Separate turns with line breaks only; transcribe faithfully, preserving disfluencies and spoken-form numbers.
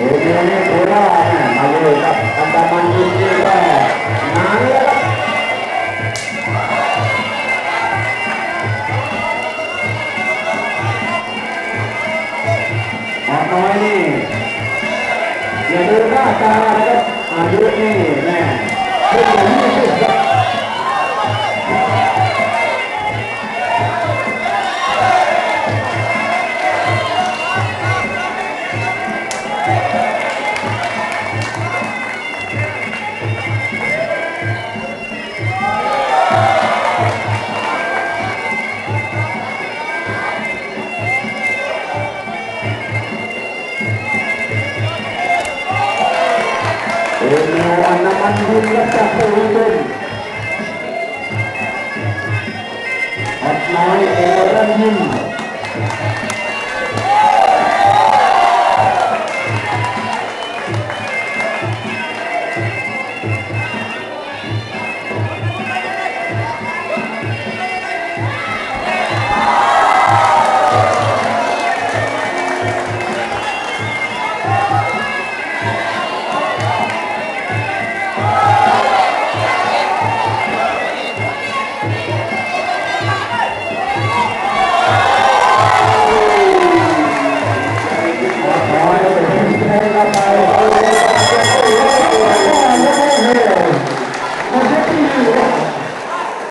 เดี๋ยวนี้โคราชมาเลยครับอันดามันยิงดีก็นานแล้วครับออกน้อยนี่อย่าดูหน้าตานะครับอายุนี่แม่เป็นอย่างนี้ครับอันน้ำมันยิงและจับตัวยิงอัดน้อยโอรันยิง